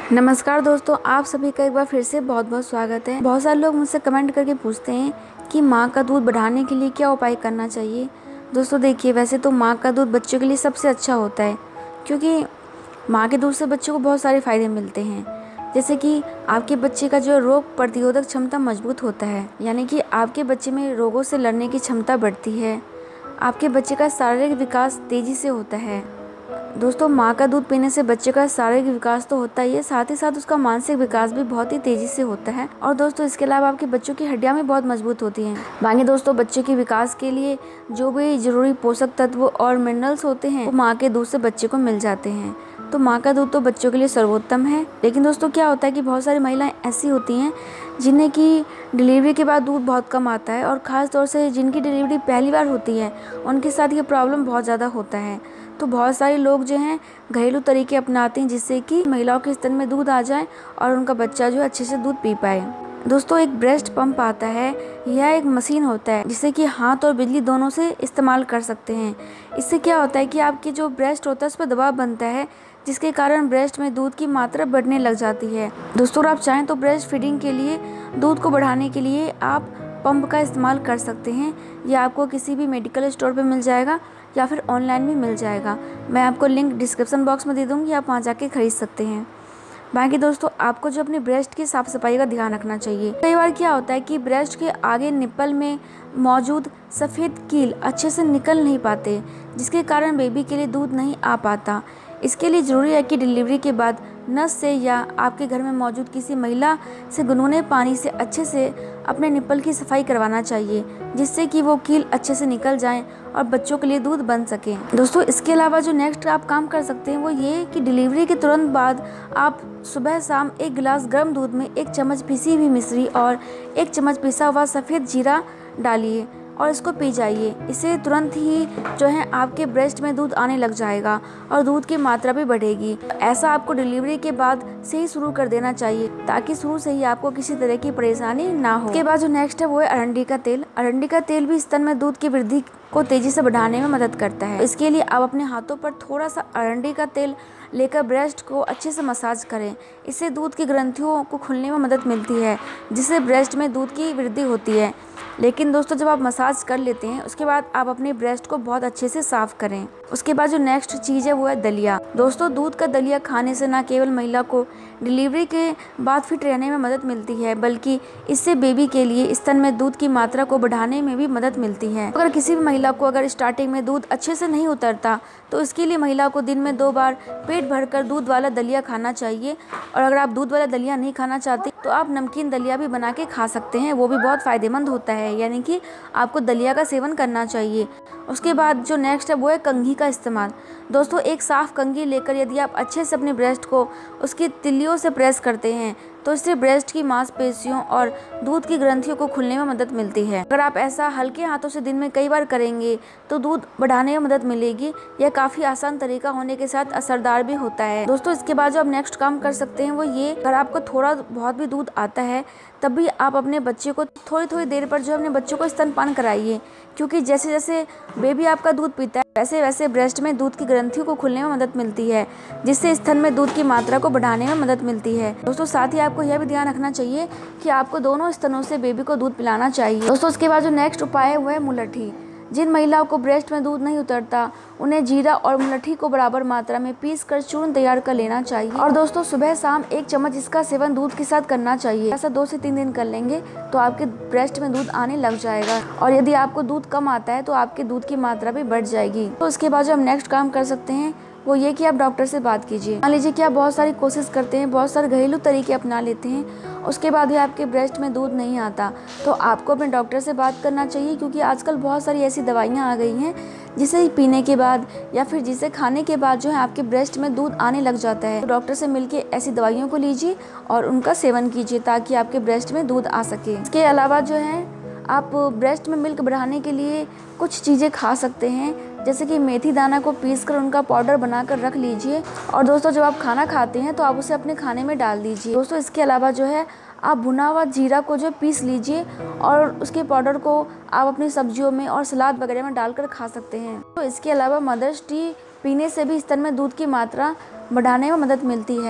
नमस्कार दोस्तों, आप सभी का एक बार फिर से बहुत बहुत स्वागत है। बहुत सारे लोग मुझसे कमेंट करके पूछते हैं कि माँ का दूध बढ़ाने के लिए क्या उपाय करना चाहिए। दोस्तों देखिए, वैसे तो माँ का दूध बच्चों के लिए सबसे अच्छा होता है, क्योंकि माँ के दूध से बच्चों को बहुत सारे फ़ायदे मिलते हैं। जैसे कि आपके बच्चे का जो रोग प्रतिरोधक क्षमता मजबूत होता है, यानी कि आपके बच्चे में रोगों से लड़ने की क्षमता बढ़ती है। आपके बच्चे का शारीरिक विकास तेज़ी से होता है। दोस्तों, माँ का दूध पीने से बच्चे का शारीरिक विकास तो होता ही है, साथ ही साथ उसका मानसिक विकास भी बहुत ही तेजी से होता है। और दोस्तों, इसके अलावा आपके बच्चों की हड्डियाँ भी बहुत मजबूत होती हैं। बाकी दोस्तों, बच्चे के विकास के लिए जो भी जरूरी पोषक तत्व और मिनरल्स होते हैं वो माँ के दूध से बच्चे को मिल जाते हैं। तो माँ का दूध तो बच्चों के लिए सर्वोत्तम है। लेकिन दोस्तों, क्या होता है कि बहुत सारी महिलाएं ऐसी होती हैं जिन्हें की डिलीवरी के बाद दूध बहुत कम आता है, और ख़ास तौर से जिनकी डिलीवरी पहली बार होती है उनके साथ ये प्रॉब्लम बहुत ज़्यादा होता है। तो बहुत सारे लोग जो हैं घरेलू तरीके अपनाते हैं, जिससे कि महिलाओं के स्तन में दूध आ जाए और उनका बच्चा जो है अच्छे से दूध पी पाए। दोस्तों, एक ब्रेस्ट पंप आता है। यह एक मशीन होता है जिसे कि हाथ और बिजली दोनों से इस्तेमाल कर सकते हैं। इससे क्या होता है कि आपकी जो ब्रेस्ट होता है उस पर दबाव बनता है, जिसके कारण ब्रेस्ट में दूध की मात्रा बढ़ने लग जाती है। दोस्तों, अगर आप चाहें तो ब्रेस्ट फीडिंग के लिए दूध को बढ़ाने के लिए आप पंप का इस्तेमाल कर सकते हैं। यह आपको किसी भी मेडिकल स्टोर पर मिल जाएगा या फिर ऑनलाइन भी मिल जाएगा। मैं आपको लिंक डिस्क्रिप्शन बॉक्स में दे दूँगी, आप वहाँ जाके खरीद सकते हैं। बाकी दोस्तों, आपको जो अपनी ब्रेस्ट की साफ़ सफाई का ध्यान रखना चाहिए। कई बार क्या होता है कि ब्रेस्ट के आगे निप्पल में मौजूद सफ़ेद कील अच्छे से निकल नहीं पाते, जिसके कारण बेबी के लिए दूध नहीं आ पाता। इसके लिए ज़रूरी है कि डिलीवरी के बाद नर्स से या आपके घर में मौजूद किसी महिला से गुनगुने पानी से अच्छे से अपने निप्पल की सफाई करवाना चाहिए, जिससे कि वो कील अच्छे से निकल जाएं और बच्चों के लिए दूध बन सके। दोस्तों, इसके अलावा जो नेक्स्ट आप काम कर सकते हैं वो ये कि डिलीवरी के तुरंत बाद आप सुबह शाम एक गिलास गर्म दूध में 1 चम्मच पिसी हुई मिश्री और 1 चम्मच पिसा हुआ सफ़ेद जीरा डालिए और इसको पी जाइए। इससे तुरंत ही जो है आपके ब्रेस्ट में दूध आने लग जाएगा और दूध की मात्रा भी बढ़ेगी। ऐसा आपको डिलीवरी के बाद से ही शुरू कर देना चाहिए, ताकि शुरू से ही आपको किसी तरह की परेशानी ना हो। इसके बाद जो नेक्स्ट है वो है अरंडी का तेल। अरंडी का तेल भी स्तन में दूध की वृद्धि को तेजी से बढ़ाने में मदद करता है। इसके लिए आप अपने हाथों पर थोड़ा सा अरंडी का तेल लेकर ब्रेस्ट को अच्छे से मसाज करें। इससे दूध की ग्रंथियों को खुलने में मदद मिलती है, जिससे ब्रेस्ट में दूध की वृद्धि होती है। लेकिन दोस्तों, जब आप मसाज कर लेते हैं उसके बाद आप अपने ब्रेस्ट को बहुत अच्छे से साफ़ करें। उसके बाद जो नेक्स्ट चीज़ है वो है दलिया। दोस्तों, दूध का दलिया खाने से न केवल महिला को डिलीवरी के बाद फिट रहने में मदद मिलती है, बल्कि इससे बेबी के लिए स्तन में दूध की मात्रा को बढ़ाने में भी मदद मिलती है। अगर किसी भी महिला को अगर स्टार्टिंग में दूध अच्छे से नहीं उतरता तो इसके लिए महिला को दिन में 2 बार पेट भरकर दूध वाला दलिया खाना चाहिए। और अगर आप दूध वाला दलिया नहीं खाना चाहते तो आप नमकीन दलिया भी बना के खा सकते हैं, वो भी बहुत फ़ायदेमंद होता है। यानी कि आपको दलिया का सेवन करना चाहिए। उसके बाद जो नेक्स्ट है वो है कंघी का इस्तेमाल। दोस्तों, एक साफ़ कंघी लेकर यदि आप अच्छे से अपने ब्रेस्ट को उसकी तिल्लियों से प्रेस करते हैं तो इससे ब्रेस्ट की मांसपेशियों और दूध की ग्रंथियों को खुलने में मदद मिलती है। अगर आप ऐसा हल्के हाथों से दिन में कई बार करेंगे तो दूध बढ़ाने में मदद मिलेगी। यह काफ़ी आसान तरीका होने के साथ असरदार भी होता है। दोस्तों, इसके बाद जो आप नेक्स्ट काम कर सकते हैं वो ये, अगर आपको थोड़ा बहुत भी दूध आता है तब भी आप अपने बच्चे को थोड़ी थोड़ी देर पर जो है अपने बच्चों को स्तनपान कराइए, क्योंकि जैसे जैसे बेबी आपका दूध पीता है वैसे वैसे ब्रेस्ट में दूध की ग्रंथियों को खुलने में मदद मिलती है, जिससे स्तन में दूध की मात्रा को बढ़ाने में मदद मिलती है। दोस्तों, साथ ही आपको यह भी ध्यान रखना चाहिए कि आपको दोनों स्तनों से बेबी को दूध पिलाना चाहिए। दोस्तों, इसके बाद जो नेक्स्ट उपाय है वो है मुलट्ठी। जिन महिलाओं को ब्रेस्ट में दूध नहीं उतरता उन्हें जीरा और मुलट्ठी को बराबर मात्रा में पीसकर चूर्ण तैयार कर लेना चाहिए। और दोस्तों, सुबह शाम 1 चम्मच इसका सेवन दूध के साथ करना चाहिए। ऐसा 2 से 3 दिन कर लेंगे तो आपके ब्रेस्ट में दूध आने लग जाएगा। और यदि आपको दूध कम आता है तो आपके दूध की मात्रा भी बढ़ जाएगी। तो इसके बाद जो हम नेक्स्ट काम कर सकते हैं वो ये कि आप डॉक्टर से बात कीजिए। मान लीजिए कि आप बहुत सारी कोशिश करते हैं, बहुत सारे घरेलू तरीके अपना लेते हैं, उसके बाद भी आपके ब्रेस्ट में दूध नहीं आता, तो आपको अपने डॉक्टर से बात करना चाहिए। क्योंकि आजकल बहुत सारी ऐसी दवाइयाँ आ गई हैं जिसे पीने के बाद या फिर जिसे खाने के बाद जो है आपके ब्रेस्ट में दूध आने लग जाता है। तो डॉक्टर से मिलके ऐसी दवाइयों को लीजिए और उनका सेवन कीजिए, ताकि आपके ब्रेस्ट में दूध आ सके। इसके अलावा जो है आप ब्रेस्ट में मिल्क बढ़ाने के लिए कुछ चीज़ें खा सकते हैं, जैसे कि मेथी दाना को पीसकर उनका पाउडर बनाकर रख लीजिए। और दोस्तों, जब आप खाना खाते हैं तो आप उसे अपने खाने में डाल दीजिए। दोस्तों, इसके अलावा जो है आप भुना हुआ जीरा को जो पीस लीजिए और उसके पाउडर को आप अपनी सब्जियों में और सलाद वगैरह में डालकर खा सकते हैं। तो इसके अलावा मदर्स टी पीने से भी स्तन में दूध की मात्रा बढ़ाने में मदद मिलती है।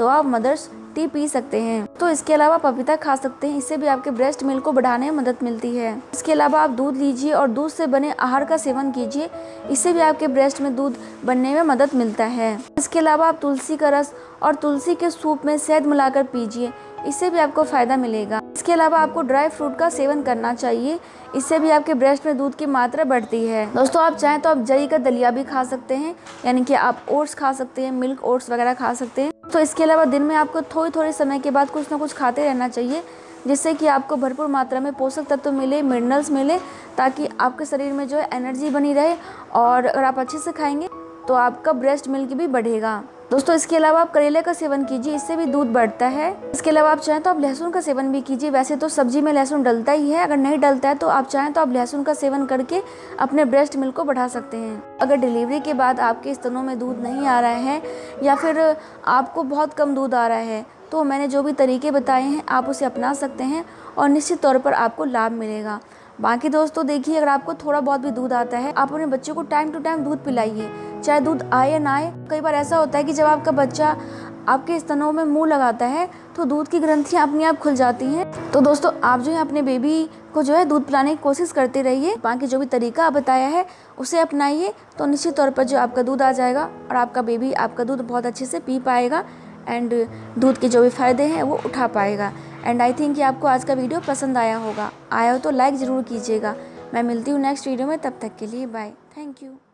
तो आप मदर्स टी पी सकते हैं। तो इसके अलावा पपीता खा सकते हैं, इससे भी आपके ब्रेस्ट मिल्क को बढ़ाने में मदद मिलती है। इसके अलावा आप दूध लीजिए और दूध से बने आहार का सेवन कीजिए, इससे भी आपके ब्रेस्ट में दूध बनने में मदद मिलता है। इसके अलावा आप तुलसी का रस और तुलसी के सूप में शहद मिलाकर पीजिए, इससे भी आपको फायदा मिलेगा। इसके अलावा आपको ड्राई फ्रूट का सेवन करना चाहिए, इससे भी आपके ब्रेस्ट में दूध की मात्रा बढ़ती है। दोस्तों आप चाहें तो आप जई का दलिया भी खा सकते हैं, यानी कि आप ओट्स खा सकते हैं, मिल्क ओट्स वगैरह खा सकते हैं। तो इसके अलावा दिन में आपको थोड़े समय के बाद कुछ ना कुछ खाते रहना चाहिए, जिससे कि आपको भरपूर मात्रा में पोषक तत्व मिले, मिनरल्स मिले, ताकि आपके शरीर में जो है एनर्जी बनी रहे। और अगर आप अच्छे से खाएंगे तो आपका ब्रेस्ट मिल्क भी बढ़ेगा। दोस्तों इसके अलावा आप करेले का सेवन कीजिए, इससे भी दूध बढ़ता है। इसके अलावा आप चाहें तो आप लहसुन का सेवन भी कीजिए। वैसे तो सब्जी में लहसुन डलता ही है, अगर नहीं डलता है तो आप चाहें तो आप लहसुन का सेवन करके अपने ब्रेस्ट मिल्क को बढ़ा सकते हैं। अगर डिलीवरी के बाद आपके स्तनों में दूध नहीं आ रहा है या फिर आपको बहुत कम दूध आ रहा है, तो मैंने जो भी तरीके बताए हैं आप उसे अपना सकते हैं और निश्चित तौर पर आपको लाभ मिलेगा। बाकी दोस्तों देखिए, अगर आपको थोड़ा बहुत भी दूध आता है, आप अपने बच्चे को टाइम टू टाइम दूध पिलाइए, चाहे दूध आए या ना आए। कई बार ऐसा होता है कि जब आपका बच्चा आपके स्तनों में मुंह लगाता है तो दूध की ग्रंथियां अपने आप खुल जाती हैं। तो दोस्तों आप जो है अपने बेबी को जो है दूध पिलाने की कोशिश करते रहिए। बाकी जो भी तरीका बताया है उसे अपनाइए, तो निश्चित तौर पर जो आपका दूध आ जाएगा और आपका बेबी आपका दूध बहुत अच्छे से पी पाएगा एंड दूध के जो भी फ़ायदे हैं वो उठा पाएगा। एंड आई थिंक कि आपको आज का वीडियो पसंद आया होगा। आया हो तो लाइक ज़रूर कीजिएगा। मैं मिलती हूँ नेक्स्ट वीडियो में, तब तक के लिए बाय, थैंक यू।